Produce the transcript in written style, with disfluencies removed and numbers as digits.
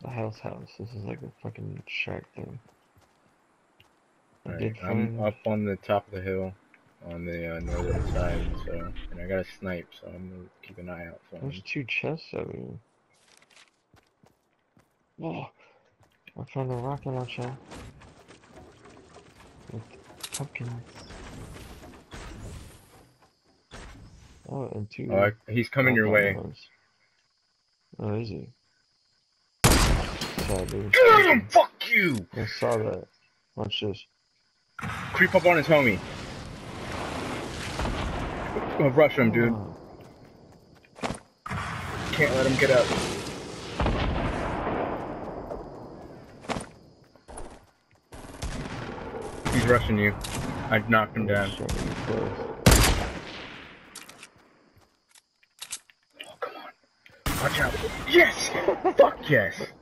The house. This is like a fucking shack thing. Alright, I'm up on the top of the hill on the northern side, so, and I got a snipe, so I'm gonna keep an eye out for him. There's 2 chests over here. Whoa! I found a rocket launcher with pumpkins. Oh, and 2. Oh, he's coming your way. Oh, is he? Sorry, dude. Get him! Fuck you! I saw that. Watch this. Creep up on his homie. Go rush him, dude. Can't let him get up. He's rushing you. I knocked him down. Oh, come on. Watch out. Yes! Fuck yes!